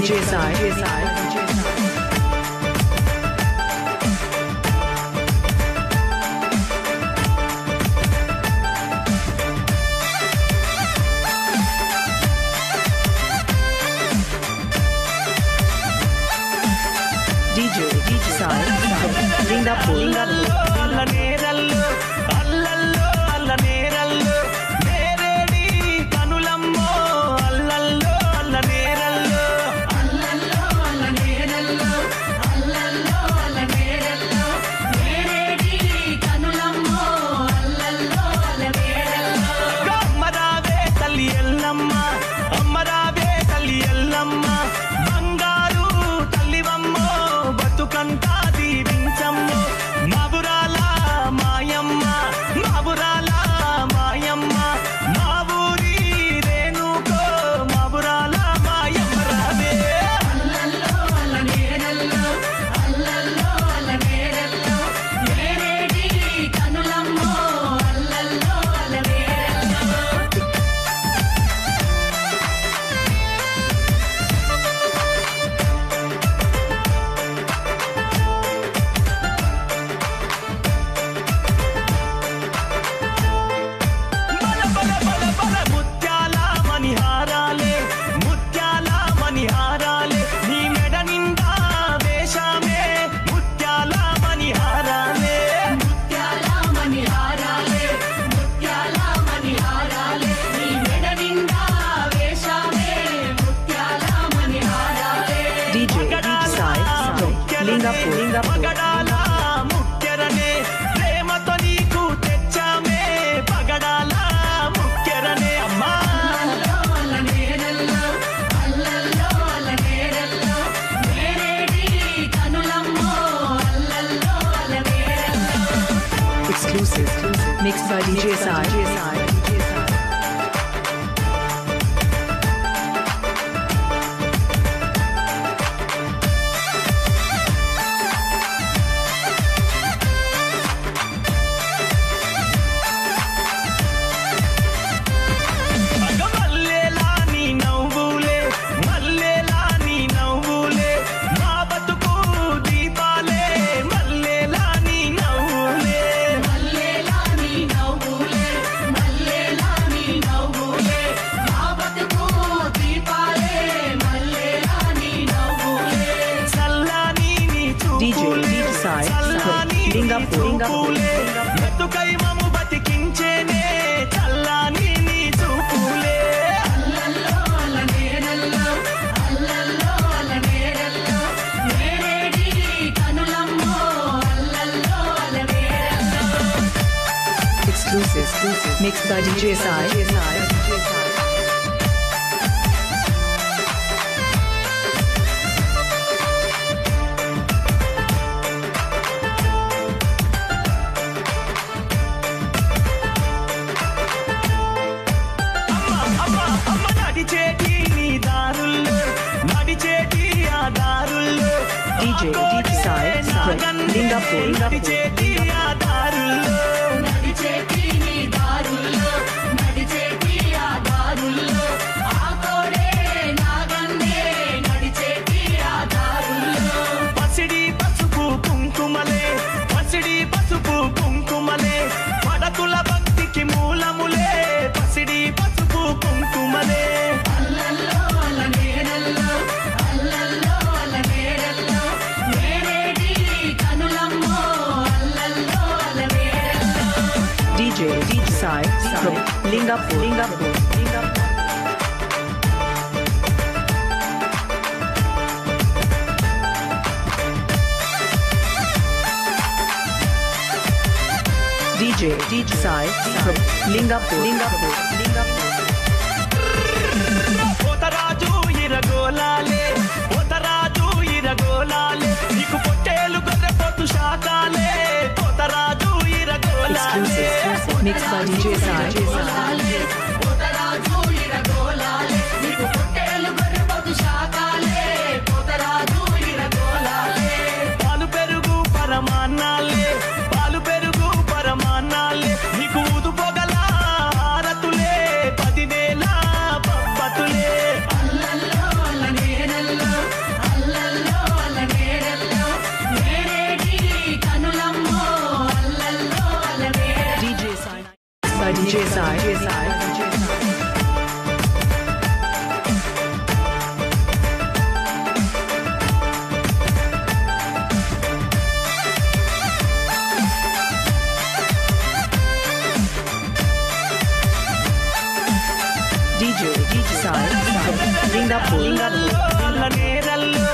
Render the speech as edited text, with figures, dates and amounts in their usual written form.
DJ Sai. DJ Sai. Linda Alla nerallo, allallo, alla nerallo, neredi kanulammo, allallo, alla nerallo, allallo, alla nerallo, allallo, alla nerallo, neredi kanulammo, allallo, alla nerallo. Ammarave talli yellamma, ammarave talli yellamma, bangaru tallivammo, batukanta దీవించమ్ము మాబురాల మాయమ్మ మాబురాల మాయమ్మ మా ఊరి రేణుకో మాబురాల మాయమ్మ రావే అల్లల్లో అల్ల నేరల్లో అల్లల్లో అల్ల నేరల్లో నేరేడి కనులమ్మో అల్లల్లో అల్ల నేరల్లో పగడాల ముక్కెరనే ప్రేమతో నీకు తెచ్చామే పగడాల ముక్కెరనే అమ్మా అల్ల నేరల్లో అల్లల్లో అల్ల నేరల్లో నేరేడి కనులమ్మో అల్లల్లో అల్ల నేరల్లో Exclusive mixed by DJ Sai. మెతుకై మము బతికించేనే చల్లాని నీ చూపులే అల్లల్లో అల్ల నేరల్లో అల్లల్లో అల్ల నేరల్లో నేరేడి కనులమ్మో అల్లల్లో అల్ల నేరల్లో Exclusive mixed by DJ Sai. DJ Sai Lingapur నడిచేటి ఆ దారుల్లో నడిచేటి నీ దారుల్లో నడిచేటి ఆ దారుల్లో ఆ కోడే నాగన్నే నడిచేటి ఆ దారుల్లో పసిడి పసుపు కుంకుమలే పసిడి పసుపు కుంకుమలే పడతుల భక్తికి మూలములే పసిడి పసుపు కుంకుమలే అల్లల్లో అల్ల నేరల్లో అల్లల్లో అల్ల నేరల్లో నేరేడి కనులమ్మో అల్లల్లో అల్ల నేరల్లో DJ Sai Lingapur DJ Sai Lingapur Potharaju ఇరగోలాలే Potharaju ఇరగోలాలే నీకు పొట్టేలు గొర్రె పొట్టు శాకాలే Potharaju ఇరగోలాలే mixed by DJ Sai. Potharaju ఇరగోలాలే నీకు పొట్టేలు గొర్రె పొట్టు శాకాలే పోతరాజు ఇరగోలాలే పాలు పెరుగు పరమాన్నాలే పాలు పెరుగు పరమాన్నాలే నీకు ఊదు పొగల హారతులే 10,000 పబ్బతులే అల్లల్లో అల్ల నేరల్లో Singapore. నేరల్లో